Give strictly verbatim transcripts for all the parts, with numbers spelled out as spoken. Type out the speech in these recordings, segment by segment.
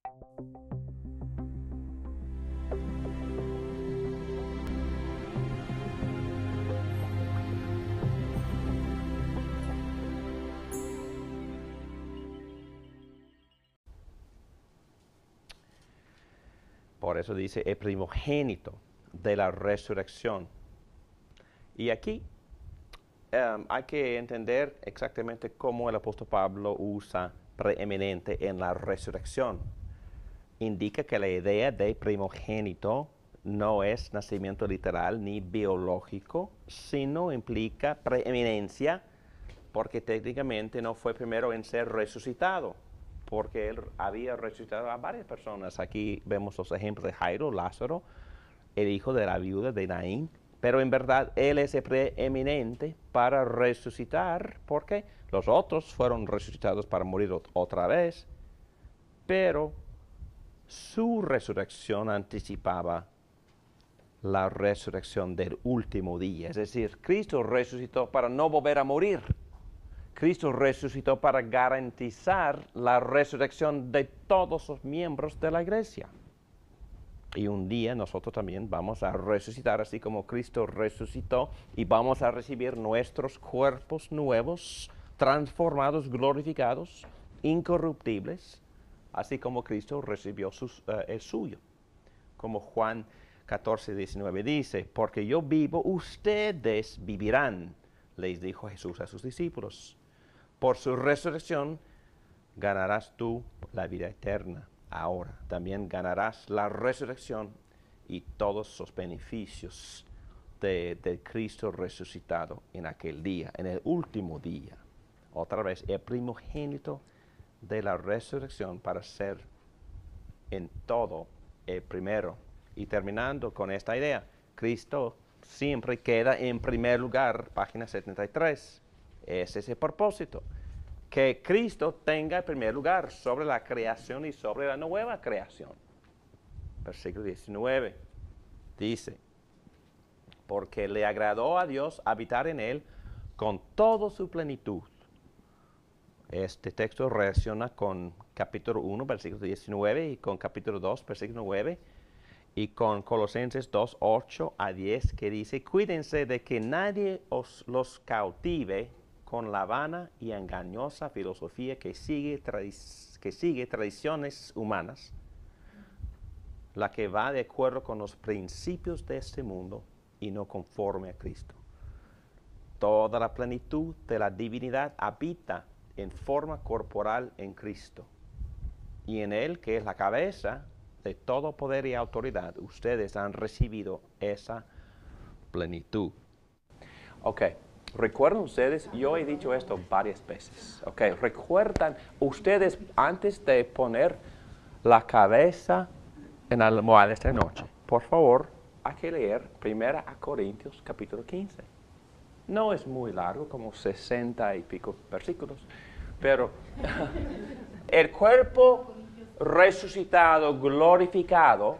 Por eso dice el primogénito de la resurrección. Y aquí um, hay que entender exactamente cómo el apóstol Pablo usa preeminente en la resurrección. Indica que la idea de primogénito no es nacimiento literal ni biológico, sino implica preeminencia, porque técnicamente no fue primero en ser resucitado, porque él había resucitado a varias personas. Aquí vemos los ejemplos de Jairo, Lázaro, el hijo de la viuda de Naín, pero en verdad él es el preeminente para resucitar, porque los otros fueron resucitados para morir otra vez, pero su resurrección anticipaba la resurrección del último día. Es decir, Cristo resucitó para no volver a morir. Cristo resucitó para garantizar la resurrección de todos los miembros de la iglesia. Y un día nosotros también vamos a resucitar, así como Cristo resucitó, y vamos a recibir nuestros cuerpos nuevos, transformados, glorificados, incorruptibles, así como Cristo recibió sus, uh, el suyo. Como Juan catorce, diecinueve dice, porque yo vivo, ustedes vivirán, les dijo Jesús a sus discípulos. Por su resurrección ganarás tú la vida eterna. Ahora también ganarás la resurrección y todos los beneficios de, de Cristo resucitado en aquel día, en el último día. Otra vez, el primogénito de la resurrección para ser en todo el primero. Y terminando con esta idea, Cristo siempre queda en primer lugar, página setenta y tres. Ese es el propósito, que Cristo tenga el primer lugar sobre la creación y sobre la nueva creación. Versículo diecinueve dice, porque le agradó a Dios habitar en él con toda su plenitud. Este texto reacciona con capítulo uno, versículo diecinueve, y con capítulo dos, versículo nueve, y con Colosenses dos, ocho a diez, que dice, cuídense de que nadie os los cautive con la vana y engañosa filosofía que sigue, que sigue tradiciones humanas, la que va de acuerdo con los principios de este mundo y no conforme a Cristo. Toda la plenitud de la divinidad habita en forma corporal en Cristo. Y en Él, que es la cabeza de todo poder y autoridad, ustedes han recibido esa plenitud. Ok. ¿Recuerdan ustedes? Yo he dicho esto varias veces. Ok, ¿recuerdan ustedes antes de poner la cabeza en la almohada esta noche? Por favor, hay que leer primero a Corintios capítulo quince. No es muy largo, como sesenta y pico versículos, pero el cuerpo resucitado, glorificado,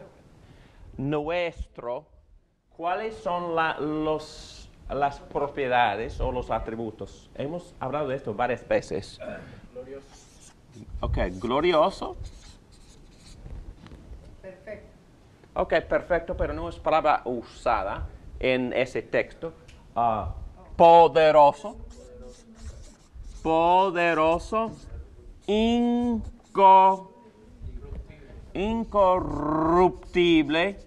nuestro, ¿cuáles son la, los... las propiedades o los atributos? Hemos hablado de esto varias veces. Glorioso. Ok, glorioso. Perfecto. Ok, perfecto, pero no es palabra usada en ese texto. Uh, poderoso. Poderoso. Inco, incorruptible.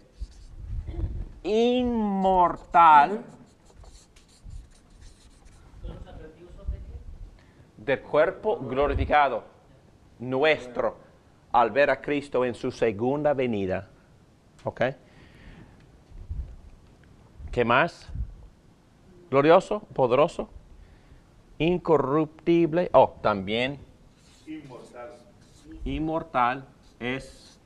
Inmortal. Del cuerpo glorificado, nuestro, al ver a Cristo en su segunda venida. ¿Ok? ¿Qué más? Glorioso, poderoso, incorruptible, oh, también Inmortal. Inmortal es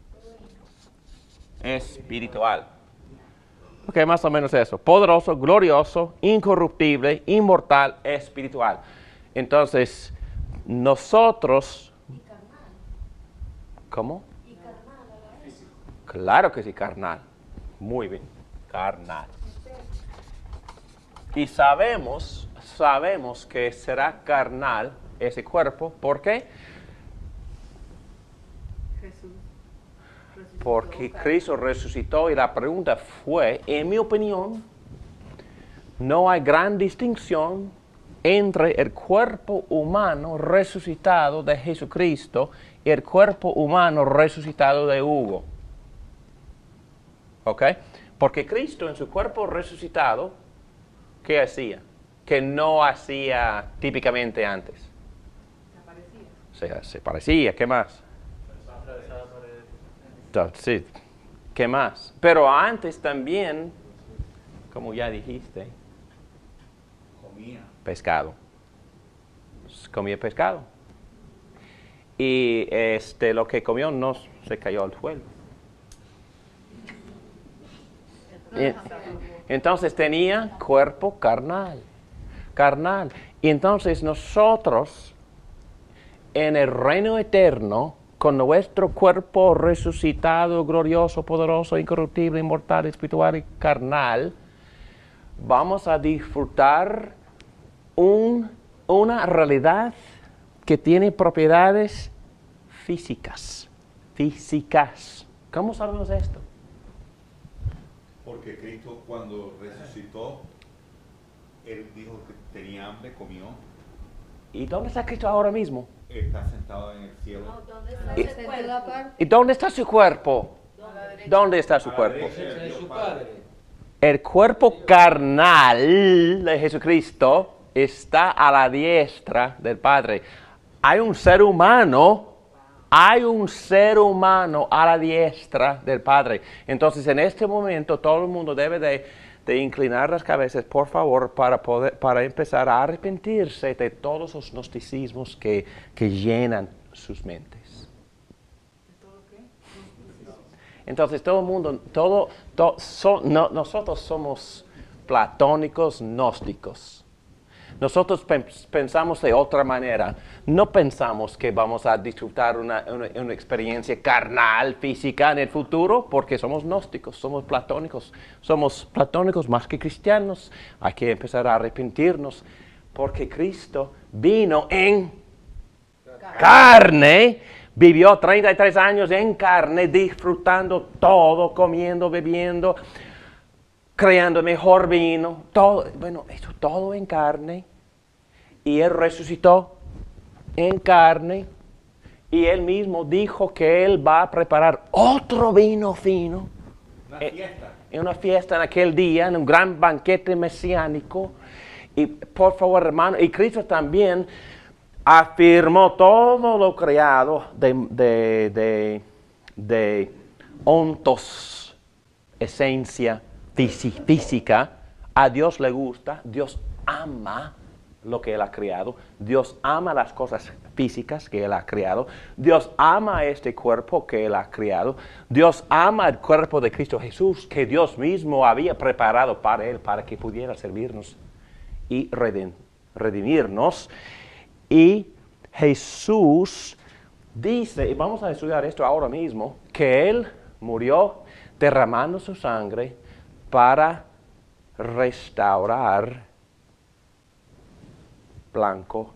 espiritual. Ok, más o menos eso. Poderoso, glorioso, incorruptible, inmortal, espiritual. Entonces, nosotros... Y carnal. ¿Cómo? Y carnal a la vez. Claro que sí, carnal. Muy bien, carnal. Y sabemos, sabemos que será carnal ese cuerpo. ¿Por qué? Jesús resucitó Porque carne. Cristo resucitó y la pregunta fue, en mi opinión, no hay gran distinción entre el cuerpo humano resucitado de Jesucristo y el cuerpo humano resucitado de Hugo. ¿Ok? Porque Cristo en su cuerpo resucitado, ¿qué hacía? Que no hacía típicamente antes. Se aparecía. Se, se parecía, ¿qué más? Sí, ¿qué más? Pero antes también, como ya dijiste, Comía. pescado. Comía pescado. Y este, lo que comió no se cayó al suelo. Y- Entonces tenía cuerpo carnal. Carnal. Y entonces nosotros, en el reino eterno, con nuestro cuerpo resucitado, glorioso, poderoso, incorruptible, inmortal, espiritual y carnal, vamos a disfrutar un- una realidad que tiene propiedades físicas. Físicas. ¿Cómo sabemos esto? Porque Cristo cuando resucitó, Él dijo que tenía hambre, comió, ¿Y dónde está Cristo ahora mismo? está sentado en el cielo. ¿Dónde está Y- ese cuerpo? ¿Y dónde está su cuerpo? A la derecha. ¿Dónde está su A la cuerpo? derecha de Dios Padre. El cuerpo carnal de Jesucristo está a la diestra del Padre. Hay un ser humano, hay un ser humano a la diestra del Padre. Entonces, en este momento, todo el mundo debe de, de inclinar las cabezas, por favor, para, poder, para empezar a arrepentirse de todos los gnosticismos que, que llenan sus mentes. ¿Todo qué? Entonces todo el mundo, todo, to- so- no- nosotros somos platónicos gnósticos. Nosotros pen- pensamos de otra manera. No pensamos que vamos a disfrutar una, una- una experiencia carnal, física en el futuro, porque somos gnósticos, somos platónicos. Somos platónicos más que cristianos. Hay que empezar a arrepentirnos, porque Cristo vino en carne, vivió treinta y tres años en carne, disfrutando todo, comiendo, bebiendo, creando mejor vino, todo, bueno, esto todo en carne. Y Él resucitó en carne. Y Él mismo dijo que Él va a preparar otro vino fino. Una Eh, fiesta. En una fiesta en aquel día, en un gran banquete mesiánico. Y por favor, hermano, y Cristo también afirmó todo lo creado de, de, de, de ontos, esencia físi- física. A Dios le gusta, Dios ama lo que Él ha creado. Dios ama las cosas físicas que Él ha creado. Dios ama este cuerpo que Él ha creado. Dios ama el cuerpo de Cristo Jesús que Dios mismo había preparado para Él, para que pudiera servirnos y redim- redimirnos. Y Jesús dice, y vamos a estudiar esto ahora mismo, que Él murió derramando su sangre para restaurar blanco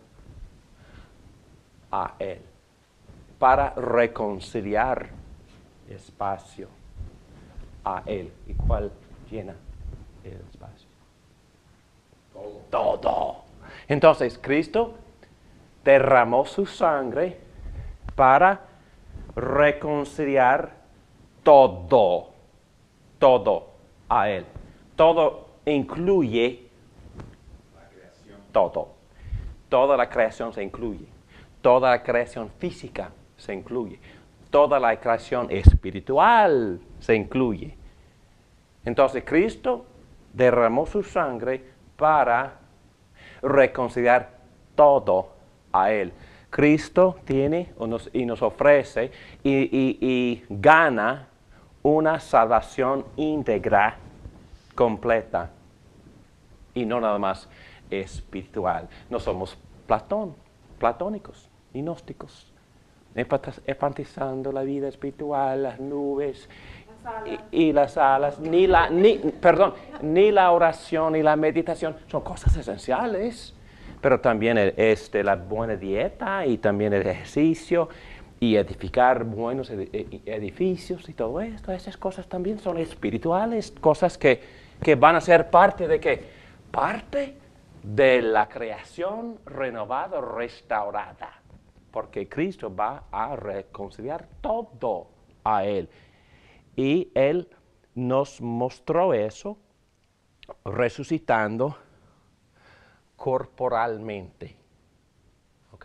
a Él, para reconciliar espacio a Él. ¿Y cuál llena el espacio? Todo. Todo. Entonces, Cristo derramó su sangre para reconciliar todo, todo a Él. Todo incluye La creación. todo. Toda la creación se incluye. Toda la creación física se incluye. Toda la creación espiritual se incluye. Entonces, Cristo derramó su sangre para reconciliar todo a Él. Cristo tiene o nos- y nos ofrece y, y- y gana una salvación íntegra, completa, y no nada más espiritual. No somos Platón, platónicos y gnósticos, Enfatas- enfatizando la vida espiritual, las nubes y, y las alas, ni la, ni, perdón, ni la oración ni la meditación, son cosas esenciales, pero también el- este, la buena dieta y también el ejercicio y edificar buenos edificios y todo esto, esas cosas también son espirituales, cosas que, que van a ser parte de qué? Parte de la creación renovada, restaurada, porque Cristo va a reconciliar todo a Él. Y Él nos mostró eso resucitando corporalmente. ¿Ok?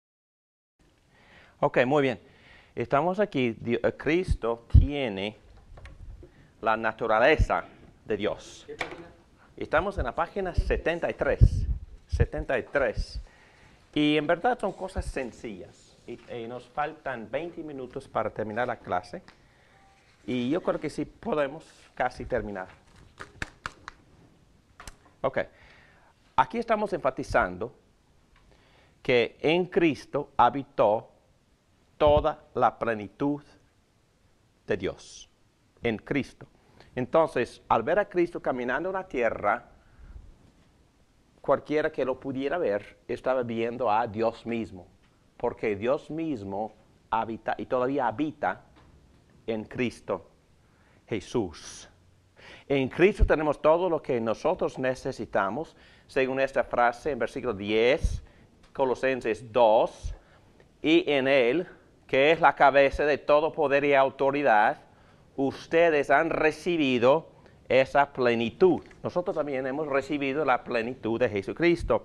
Ok, muy bien. Estamos aquí, Dios, Cristo tiene la naturaleza de Dios. Estamos en la página setenta y tres. setenta y tres. Y en verdad son cosas sencillas. Y, y nos faltan veinte minutos para terminar la clase. Y yo creo que sí podemos casi terminar. Ok. Aquí estamos enfatizando que en Cristo habitó toda la plenitud de Dios. En Cristo. Entonces, al ver a Cristo caminando en la tierra, cualquiera que lo pudiera ver estaba viendo a Dios mismo. Porque Dios mismo habita y todavía habita en Cristo Jesús. En Cristo tenemos todo lo que nosotros necesitamos, según esta frase en versículo diez, Colosenses dos, y en Él, que es la cabeza de todo poder y autoridad, ustedes han recibido esa plenitud. Nosotros también hemos recibido la plenitud de Jesucristo.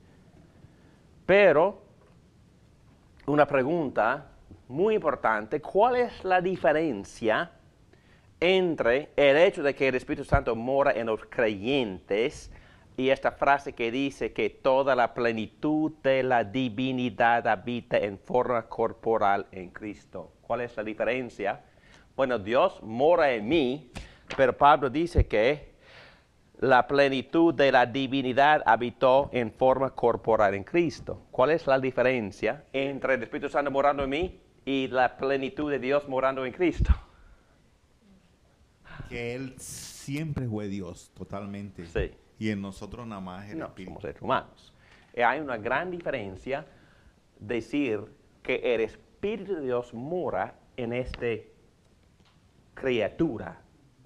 Pero, una pregunta muy importante, ¿cuál es la diferencia entre el hecho de que el Espíritu Santo mora en los creyentes y esta frase que dice que toda la plenitud de la divinidad habita en forma corporal en Cristo? ¿Cuál es la diferencia? Bueno, Dios mora en mí, pero Pablo dice que la plenitud de la divinidad habitó en forma corporal en Cristo. ¿Cuál es la diferencia entre el Espíritu Santo morando en mí y la plenitud de Dios morando en Cristo? Que Él siempre fue Dios, totalmente. Sí. Y en nosotros nada más el No, Espíritu. somos seres humanos. Y hay una gran diferencia decir que el Espíritu de Dios mora en esta criatura.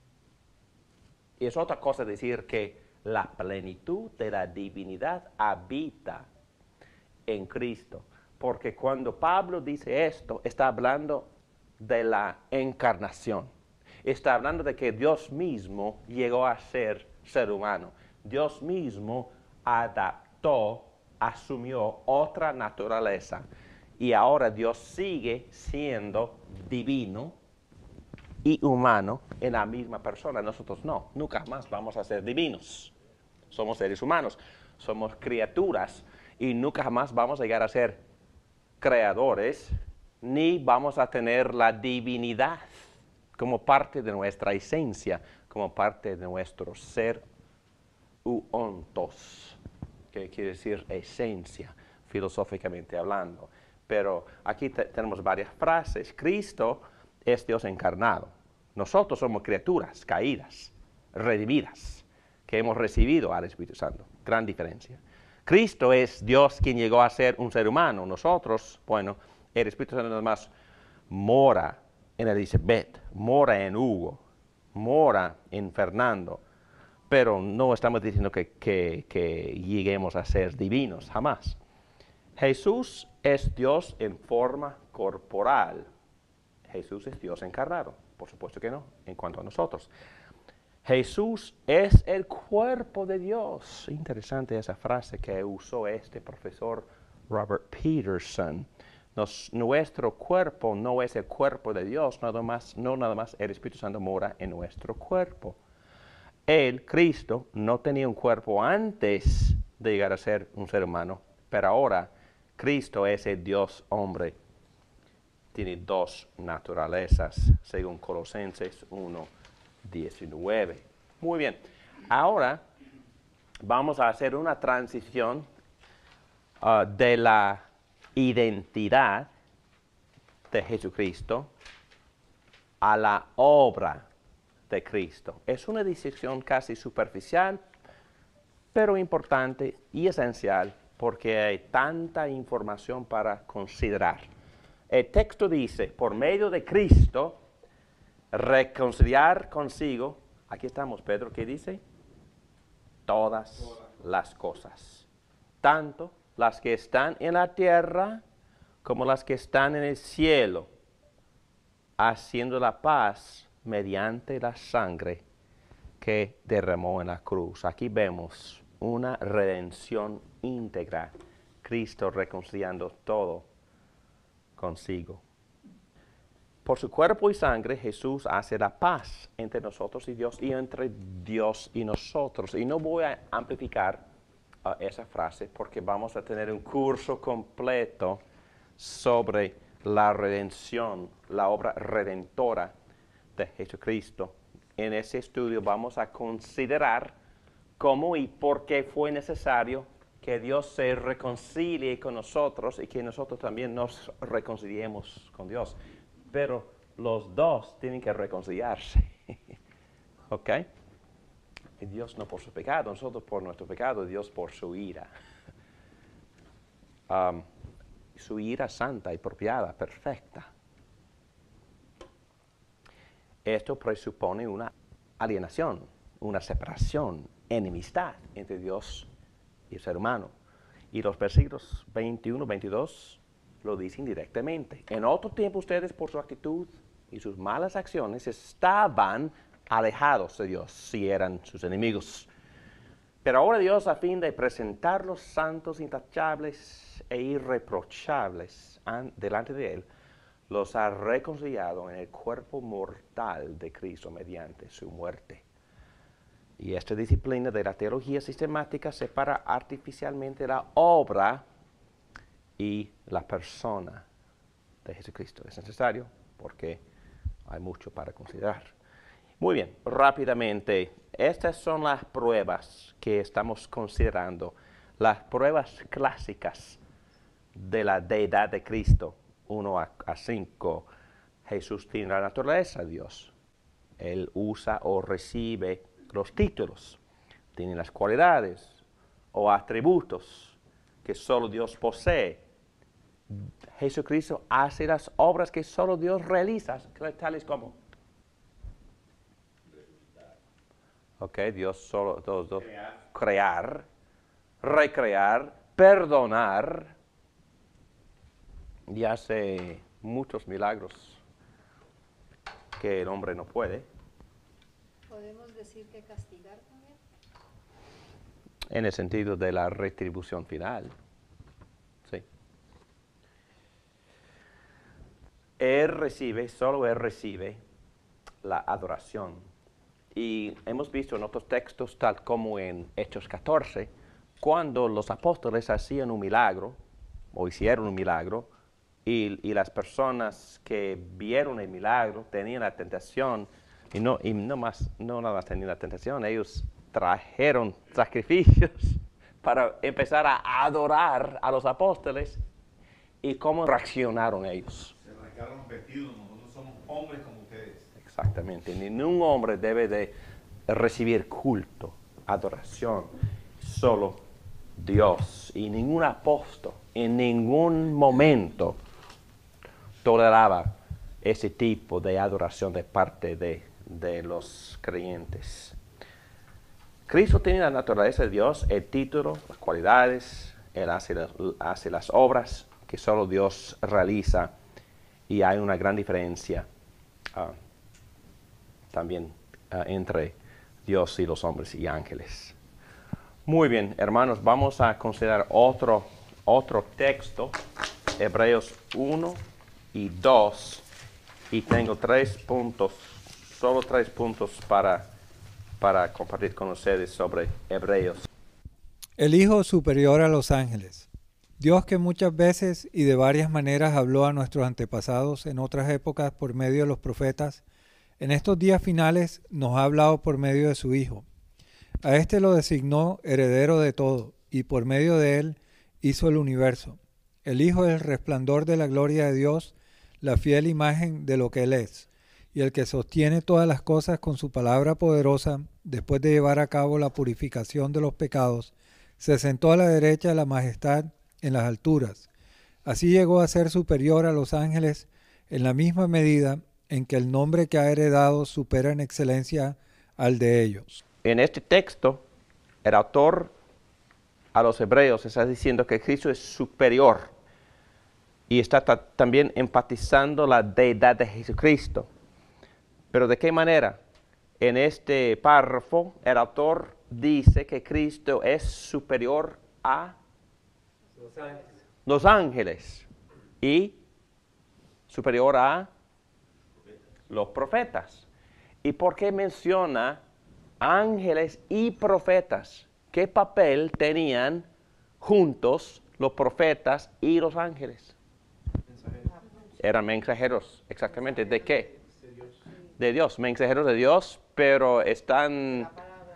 Y es otra cosa decir que la plenitud de la divinidad habita en Cristo. Porque cuando Pablo dice esto, está hablando de la encarnación. Está hablando de que Dios mismo llegó a ser ser humano. Dios mismo adaptó, asumió otra naturaleza. Y ahora Dios sigue siendo divino y humano en la misma persona. Nosotros no, nunca más vamos a ser divinos. Somos seres humanos, somos criaturas y nunca jamás vamos a llegar a ser creadores, ni vamos a tener la divinidad como parte de nuestra esencia, como parte de nuestro ser u ontos, que quiere decir esencia, filosóficamente hablando. Pero aquí te tenemos varias frases. Cristo es Dios encarnado. Nosotros somos criaturas caídas, redimidas, que hemos recibido al Espíritu Santo. Gran diferencia. Cristo es Dios quien llegó a ser un ser humano. Nosotros, bueno, el Espíritu Santo nada más mora en Elizabeth, mora en Hugo, mora en Fernando, pero no estamos diciendo que, que, que lleguemos a ser divinos, jamás. Jesús es Dios en forma corporal. Jesús es Dios encarnado. Por supuesto que no, en cuanto a nosotros. Jesús es el cuerpo de Dios. Interesante esa frase que usó este profesor Robert Peterson. Nos, nuestro cuerpo no es el cuerpo de Dios, nada más, no nada más el Espíritu Santo mora en nuestro cuerpo. Él, Cristo, no tenía un cuerpo antes de llegar a ser un ser humano, pero ahora Cristo es el Dios hombre. Tiene dos naturalezas, según Colosenses uno diecinueve. Muy bien, ahora vamos a hacer una transición uh, de la identidad de Jesucristo a la obra de Cristo. Es una decisión casi superficial, pero importante y esencial porque hay tanta información para considerar. El texto dice, por medio de Cristo, reconciliar consigo, aquí estamos, Pedro, ¿qué dice? Todas, Todas las cosas, tanto las que están en la tierra como las que están en el cielo, haciendo la paz mediante la sangre que derramó en la cruz. Aquí vemos una redención íntegra, Cristo reconciliando todo consigo. Por su cuerpo y sangre, Jesús hace la paz entre nosotros y Dios y entre Dios y nosotros. Y no voy a amplificar uh, esa frase porque vamos a tener un curso completo sobre la redención, la obra redentora de Jesucristo. En ese estudio vamos a considerar cómo y por qué fue necesario que Dios se reconcilie con nosotros y que nosotros también nos reconciliemos con Dios. Pero los dos tienen que reconciliarse. ¿Ok? Y Dios no por su pecado, nosotros por nuestro pecado, Dios por su ira. Um, su ira santa y apropiada, perfecta. Esto presupone una alienación, una separación, enemistad entre Dios y el ser humano. Y los versículos veintiuno, veintidós lo dicen directamente. En otro tiempo ustedes por su actitud y sus malas acciones estaban alejados de Dios, si eran sus enemigos. Pero ahora Dios, a fin de presentarlos santos, intachables e irreprochables delante de Él, los ha reconciliado en el cuerpo mortal de Cristo mediante su muerte. Y esta disciplina de la teología sistemática separa artificialmente la obra y la persona de Jesucristo. Es necesario porque hay mucho para considerar. Muy bien, rápidamente, estas son las pruebas que estamos considerando, las pruebas clásicas de la deidad de Cristo. uno a cinco, Jesús tiene la naturaleza de Dios. Él usa o recibe los títulos, tiene las cualidades o atributos que solo Dios posee. Jesucristo hace las obras que solo Dios realiza, tales como ok, Dios solo, dos, dos, crear. crear, recrear, perdonar, y hace muchos milagros que el hombre no puede. ¿Podemos decir que castigar también? En el sentido de la retribución final. Sí. Él recibe, solo Él recibe la adoración. Y hemos visto en otros textos, tal como en Hechos catorce, cuando los apóstoles hacían un milagro, o hicieron un milagro, y, y las personas que vieron el milagro tenían la tentación, y no, y no, más, no nada más tenían la tentación, ellos trajeron sacrificios para empezar a adorar a los apóstoles, y cómo reaccionaron ellos. Se arrancaron los vestidos, nosotros somos hombres como ustedes. Exactamente, ningún hombre debe de recibir culto, adoración, solo Dios. Y ningún apóstol en ningún momento toleraba ese tipo de adoración de parte de, de los creyentes. Cristo tiene la naturaleza de Dios, el título, las cualidades, Él hace las, hace las obras que solo Dios realiza, y hay una gran diferencia uh, también uh, entre Dios y los hombres y ángeles. Muy bien, hermanos, vamos a considerar otro, otro texto, Hebreos uno y dos, y tengo tres puntos, solo tres puntos para, para compartir con ustedes sobre Hebreos. El Hijo superior a los ángeles. Dios, que muchas veces y de varias maneras habló a nuestros antepasados en otras épocas por medio de los profetas, en estos días finales nos ha hablado por medio de su Hijo. A éste lo designó heredero de todo, y por medio de él hizo el universo. El Hijo es el resplandor de la gloria de Dios, la fiel imagen de lo que Él es, y el que sostiene todas las cosas con su palabra poderosa, después de llevar a cabo la purificación de los pecados, se sentó a la derecha de la majestad en las alturas. Así llegó a ser superior a los ángeles en la misma medida en que el nombre que ha heredado supera en excelencia al de ellos. En este texto, el autor a los hebreos está diciendo que Cristo es superior y está ta- también enfatizando la deidad de Jesucristo. Pero ¿de qué manera? En este párrafo, el autor dice que Cristo es superior a Los ángeles. los ángeles y superior a los profetas. ¿Y por qué menciona ángeles y profetas? ¿Qué papel tenían juntos los profetas y los ángeles? Eran mensajeros, exactamente. ¿De qué? De Dios, mensajeros de Dios, pero están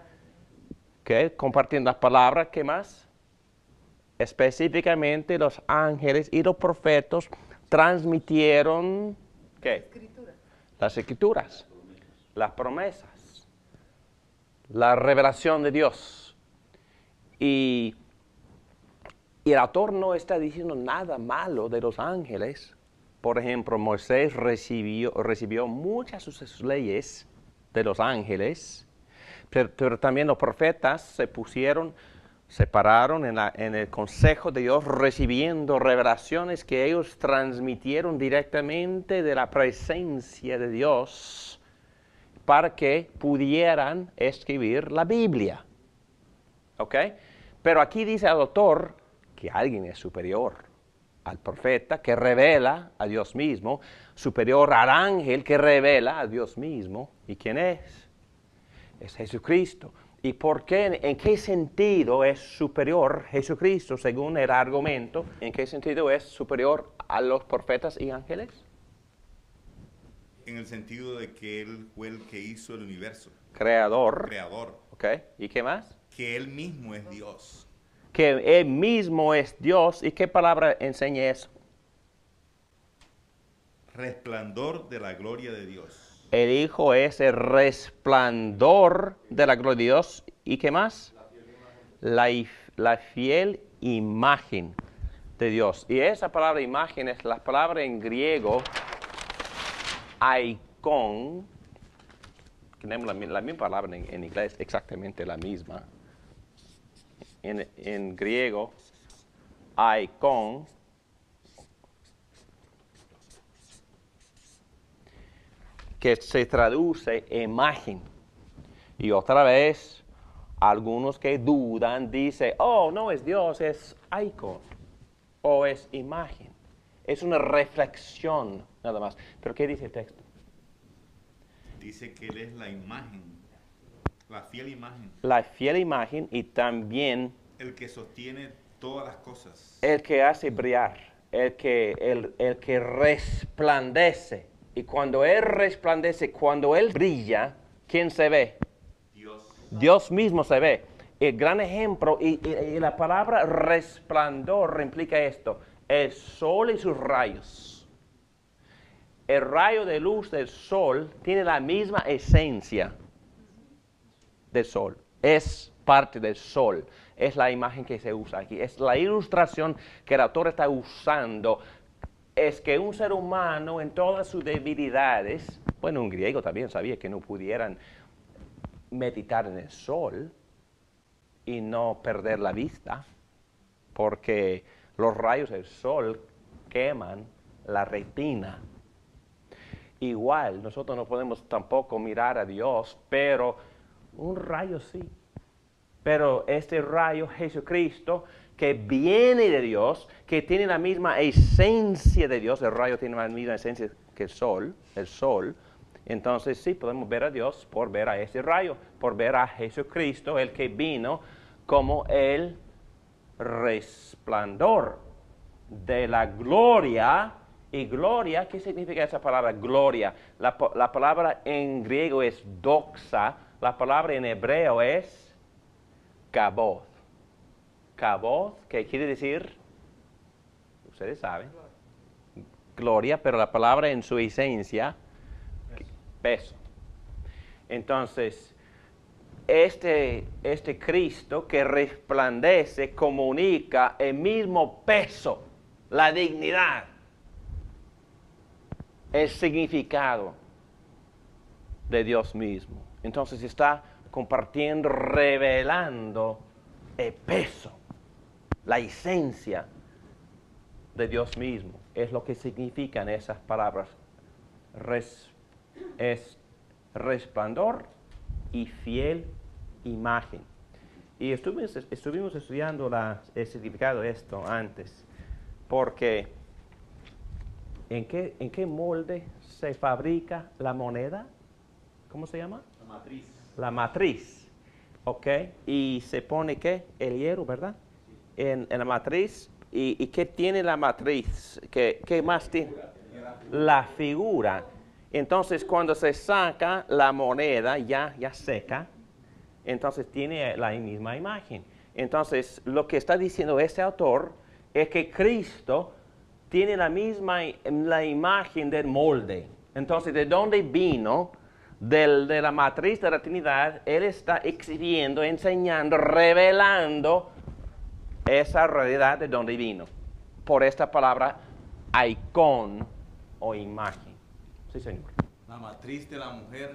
¿qué? Compartiendo las palabras. ¿Qué más? Específicamente los ángeles y los profetas transmitieron ¿qué? Escritura. Las escrituras, las promesas, la revelación de Dios. Y, y el autor no está diciendo nada malo de los ángeles. Por ejemplo, Moisés recibió, recibió muchas de sus leyes de los ángeles, pero, pero también los profetas se pusieron, se pararon en, la, en el consejo de Dios recibiendo revelaciones que ellos transmitieron directamente de la presencia de Dios para que pudieran escribir la Biblia. ¿Ok? Pero aquí dice el autor que alguien es superior al profeta que revela a Dios mismo, superior al ángel que revela a Dios mismo. ¿Y quién es? Es Jesucristo. ¿Y por qué? ¿En qué sentido es superior Jesucristo según el argumento? ¿En qué sentido es superior a los profetas y ángeles? En el sentido de que Él fue el que hizo el universo, Creador. creador, ¿Ok? ¿Y qué más? que Él mismo es Dios. Que Él mismo es Dios. ¿Y qué palabra enseña eso? Resplandor de la gloria de Dios. El Hijo es el resplandor de la gloria de Dios. ¿Y qué más? La, if- la fiel imagen de Dios. Y esa palabra imagen es la palabra en griego icon. Tenemos la, mi- la misma palabra en, en inglés, exactamente la misma. En, en griego, icon, que se traduce imagen. Y otra vez, algunos que dudan dicen, oh, no es Dios, es icon, o es imagen. Es una reflexión, nada más. ¿Pero qué dice el texto? Dice que Él es la imagen, la fiel imagen, La fiel imagen y también el que sostiene todas las cosas. el que hace brillar, el que, el, el que resplandece. Y cuando Él resplandece, cuando Él brilla, ¿quién se ve? Dios. Dios mismo se ve. El gran ejemplo, y, y- y la palabra resplandor implica esto, el sol y sus rayos. El rayo de luz del sol tiene la misma esencia del sol. Es parte del sol. Es la imagen que se usa aquí. Es la ilustración que el autor está usando. Es que un ser humano en todas sus debilidades, bueno, un griego también sabía que no pudieran meditar en el sol y no perder la vista, porque los rayos del sol queman la retina. Igual, nosotros no podemos tampoco mirar a Dios, pero un rayo sí. Pero este rayo Jesucristo, que viene de Dios, que tiene la misma esencia de Dios, el rayo tiene la misma esencia que el sol, el sol, entonces sí podemos ver a Dios por ver a ese rayo, por ver a Jesucristo, el que vino como el resplandor de la gloria. Y gloria, ¿qué significa esa palabra gloria? La, pa- la palabra en griego es doxa, la palabra en hebreo es kabod. Kabod, que quiere decir, ustedes saben, gloria, pero la palabra en su esencia, peso. Entonces, este, este Cristo que resplandece comunica el mismo peso la dignidad, el significado de Dios mismo. Entonces está compartiendo, revelando el peso, la esencia de Dios mismo. Es lo que significan esas palabras. Res, es resplandor y fiel imagen. Y estuvimos, estuvimos estudiando la, el significado de esto antes, porque ¿en qué, ¿en qué molde se fabrica la moneda? ¿Cómo se llama? La matriz. La matriz, ¿ok? Y se pone, ¿qué? El hierro, ¿verdad? En, en la matriz. ¿Y, y qué tiene la matriz? ¿Qué, qué más tiene? La figura. Entonces, cuando se saca la moneda ya, ya seca, entonces tiene la misma imagen. Entonces, lo que está diciendo este autor es que Cristo tiene la misma la imagen del molde. Entonces, ¿de dónde vino? Del, de la matriz de la Trinidad. Él está exhibiendo, enseñando, revelando esa realidad de dónde vino. Por esta palabra, icon o imagen. Sí, señor. La matriz de la mujer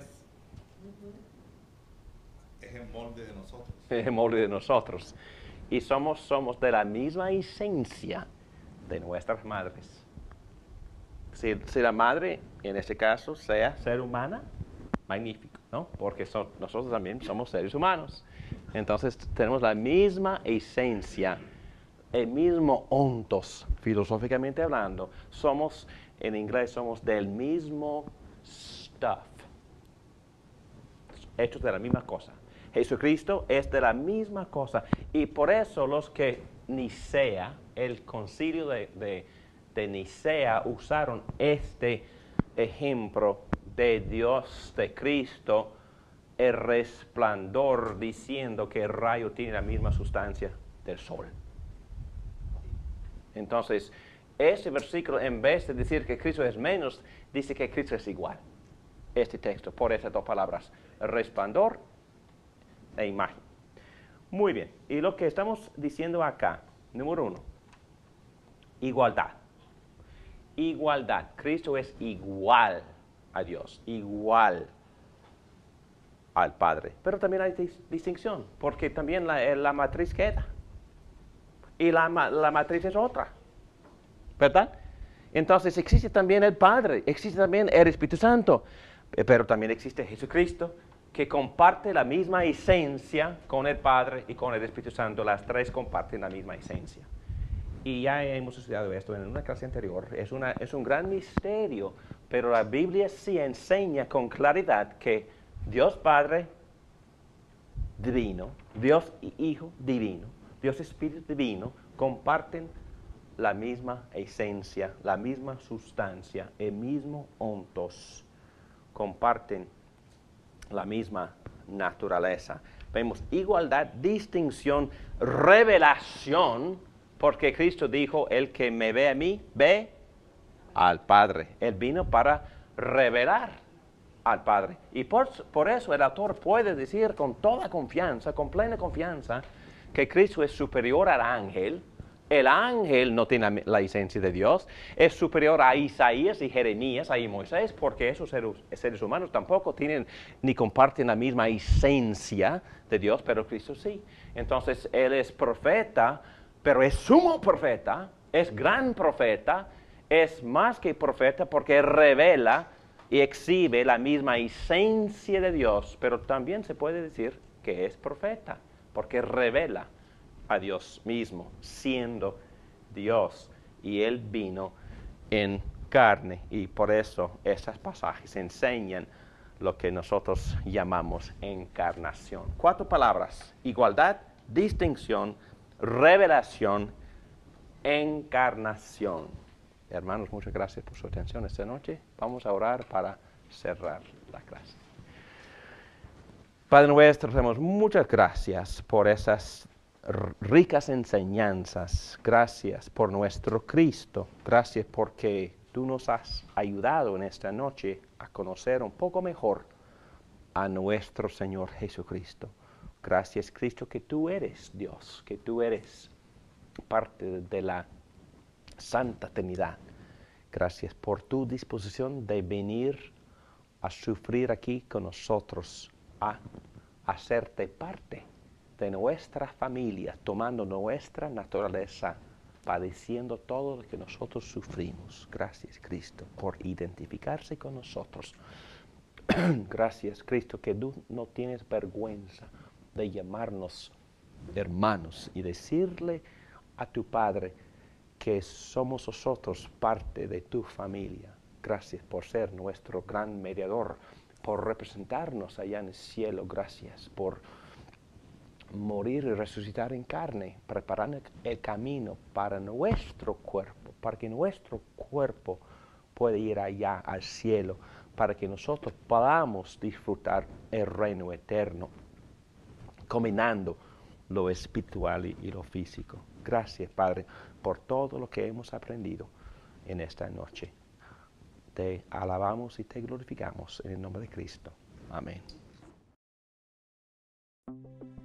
es el molde de nosotros. Es el molde de nosotros. Y somos, somos de la misma esencia de nuestras madres. Si, si la madre, en este caso, sea ser humana, magnífico, ¿no? Porque son, nosotros también somos seres humanos. Entonces tenemos la misma esencia, el mismo ontos, filosóficamente hablando. Somos, en inglés, somos del mismo stuff. Hechos de la misma cosa. Jesucristo es de la misma cosa. Y por eso los que Nicea, el concilio de, de, de Nicea, usaron este ejemplo de Dios, de Cristo, el resplandor, diciendo que el rayo tiene la misma sustancia del sol. Entonces, ese versículo, en vez de decir que Cristo es menos, dice que Cristo es igual. Este texto, por esas dos palabras, resplandor e imagen. Muy bien, y lo que estamos diciendo acá, número uno, igualdad. Igualdad, Cristo es igual a Dios, igual al Padre. Pero también hay dis distinción, porque también la, la matriz queda. Y la, la matriz es otra, ¿verdad? Entonces existe también el Padre, existe también el Espíritu Santo, pero también existe Jesucristo, que comparte la misma esencia con el Padre y con el Espíritu Santo. Las tres comparten la misma esencia. Y ya hemos estudiado esto en una clase anterior. Es, una, es un gran misterio, pero la Biblia sí enseña con claridad que Dios Padre divino, Dios Hijo divino, Dios Espíritu divino comparten la misma esencia, la misma sustancia, el mismo ontos, comparten la misma naturaleza. Vemos igualdad, distinción, revelación, porque Cristo dijo, el que me ve a mí, ve al Padre. Él vino para revelar al Padre. Y por, por eso el autor puede decir con toda confianza, con plena confianza, que Cristo es superior al ángel. El ángel no tiene la, la esencia de Dios. Es superior a Isaías y Jeremías, a Moisés, porque esos seres, seres humanos tampoco tienen ni comparten la misma esencia de Dios, pero Cristo sí. Entonces, Él es profeta, pero es sumo profeta, es gran profeta, es más que profeta porque revela y exhibe la misma esencia de Dios, pero también se puede decir que es profeta, porque revela a Dios mismo, siendo Dios. Y Él vino en carne, y por eso esos pasajes enseñan lo que nosotros llamamos encarnación. Cuatro palabras: igualdad, distinción, revelación, encarnación. Hermanos, muchas gracias por su atención esta noche. Vamos a orar para cerrar la clase. Padre nuestro, damos muchas gracias por esas ricas enseñanzas. Gracias por nuestro Cristo. Gracias porque tú nos has ayudado en esta noche a conocer un poco mejor a nuestro Señor Jesucristo. Gracias, Cristo, que tú eres Dios, que tú eres parte de la Santa Trinidad, gracias por tu disposición de venir a sufrir aquí con nosotros, a hacerte parte de nuestra familia, tomando nuestra naturaleza, padeciendo todo lo que nosotros sufrimos. Gracias, Cristo, por identificarse con nosotros. Gracias, Cristo, que tú no tienes vergüenza de llamarnos hermanos y decirle a tu Padre que somos nosotros parte de tu familia. Gracias por ser nuestro gran mediador, por representarnos allá en el cielo. Gracias por morir y resucitar en carne, preparando el camino para nuestro cuerpo, para que nuestro cuerpo pueda ir allá al cielo, para que nosotros podamos disfrutar el reino eterno, combinando lo espiritual y, y lo físico. Gracias, Padre, por todo lo que hemos aprendido en esta noche. Te alabamos y te glorificamos en el nombre de Cristo. Amén.